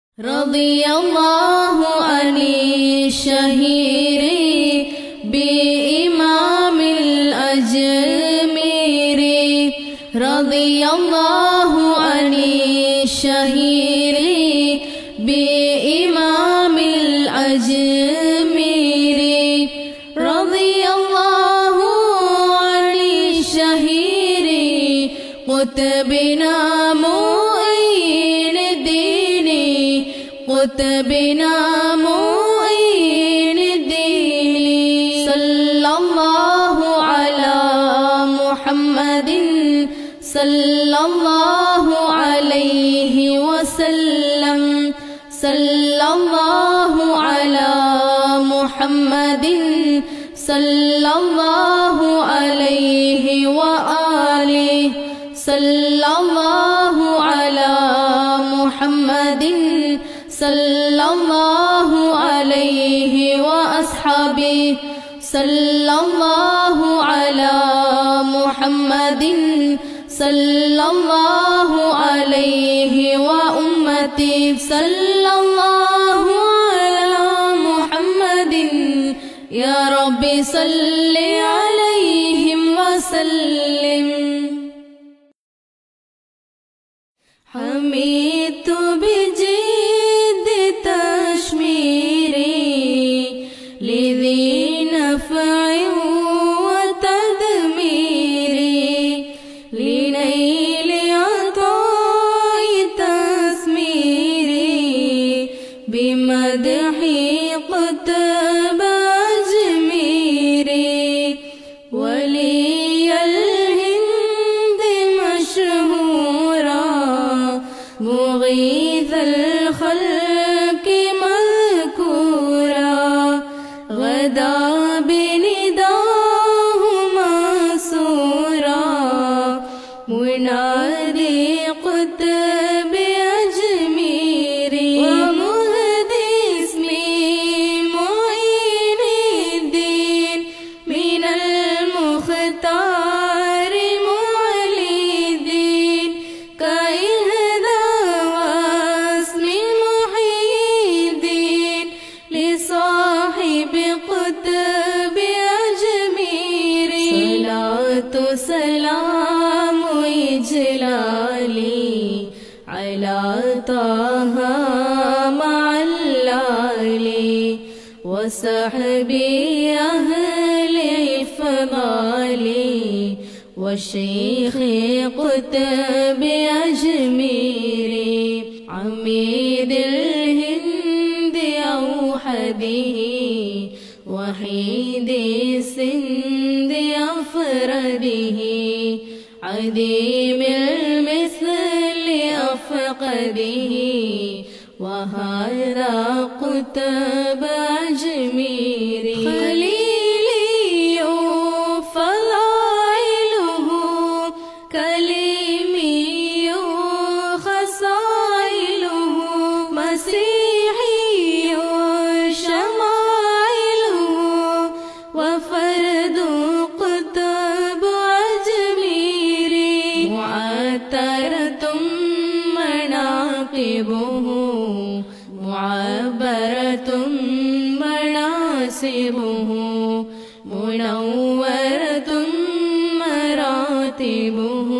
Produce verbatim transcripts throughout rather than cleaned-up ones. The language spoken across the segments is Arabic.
رضي الله عن الشهير بإمام الأجمير رضي الله عن الشهير بإمام الأجمير رضي الله عن الشهير قطبنا معين الدين قطبنا معين الدين صلى الله على محمد صلى الله عليه وسلم صلى الله على محمد صلى الله عليه وآله صلى الله على محمد صلى الله عليه وأصحابه صلى الله على محمد صلى الله عليه وأمته صلى الله على محمد يا رب صل عليهم وسلم حميت بجد تشميري لذي نفع وتدميري لنيل عطاء تسميري بمدح قطب أجميري ولي الهند مشهورا مغيث الخلق مذكورا غدا بنداه منصورا منادي قطب أجميري ومهدي اسمي معين الدين من المختار معلي الدين كإهدى واسم محي الدين لصاحب قطب أجميري صلاة سلام إجلالي على طه مع اللالي وصحبي أهل الفضال والشيخ قطب أجميري عميد الهند أوحده وحيد السند أفرده عديم المثل أفقده وهذا قطب أجميري خليلي فضائله كليمي خصائله مسيحي شمائله وفرد قطب أجميري معترة مناقبه معبرة مناسبه منورة مراتبه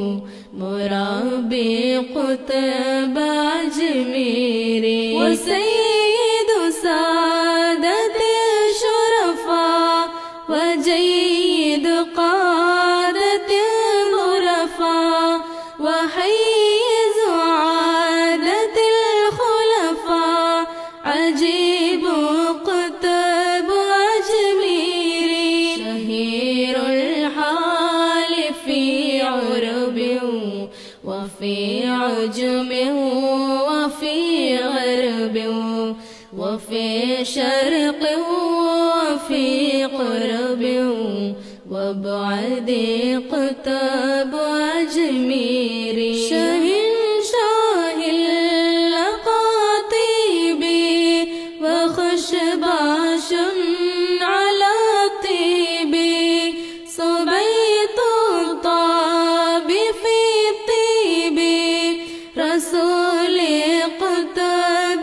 مربي قطب أجميري وسيد سادة الشرفاء وجيد قادة الظرفاء وحيز عادة الخلفاء عجيب قطب أجميري شهير الحال في عرب وفي عجم وفي غرب وفي شرق وفي قرب وبعد قطب أجميري شهنشاه اللقاطيب وخشباش على الطيب صبيت الطاب في الطيب رسول قطب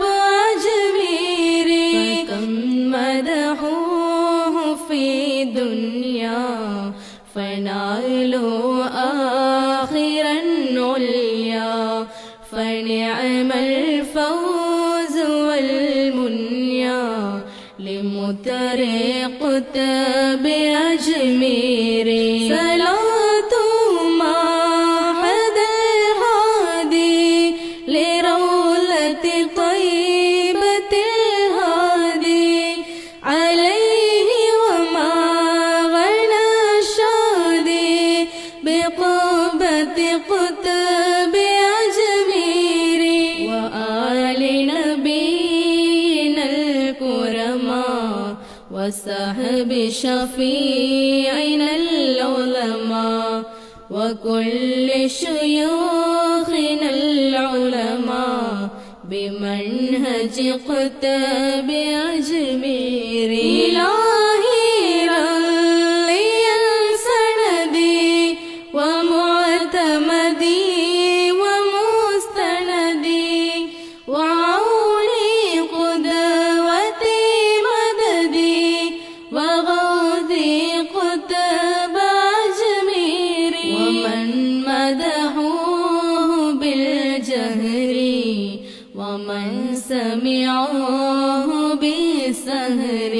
طريقة بأجميري صلاة ما حدا الهادي لرولة طيبة الهادي عليه وما غنى شادي بقبة قطب أجميري وآل نبينا الكرماء وصحب شفيعنا العلماء وكل شيوخنا العلماء بمنهج قطب أجميري إلهي رليا سندي ومعتمدي ومستندي وعوني قدوتي مددي وغوثي قطب أجميري ومن مدحوه بالجهر ومن سمعوه بالسهر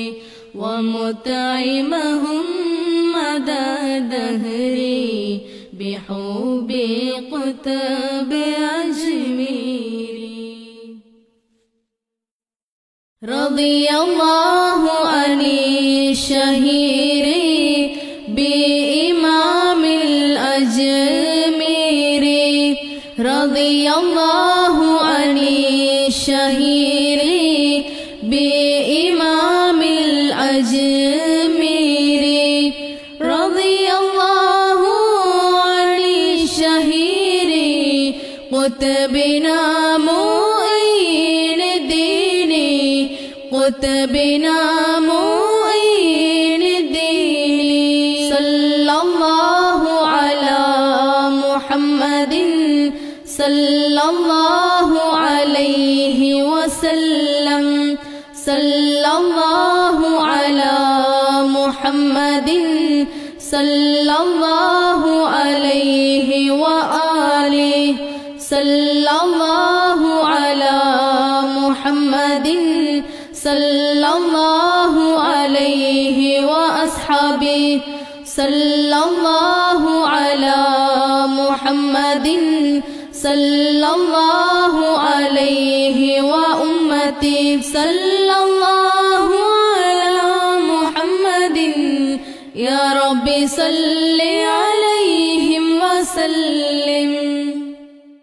ومطعمهم مدى دهري بحب قطب أجميري رضي الله عن الشهير بإمام الأجمير رضي الله عن الشهير بإمام الأجمير رضي الله عن الشهير قطبنا معين الدين قطبنا معين الدين صلى الله على محمد صلى الله عليه وسلم صلى الله على محمد صلى الله عليه وآله صلى الله على محمد صلى الله عليه وأصحابه صلى الله على محمد صلى الله عليه وأمتي صلى الله على محمد يا رب صل على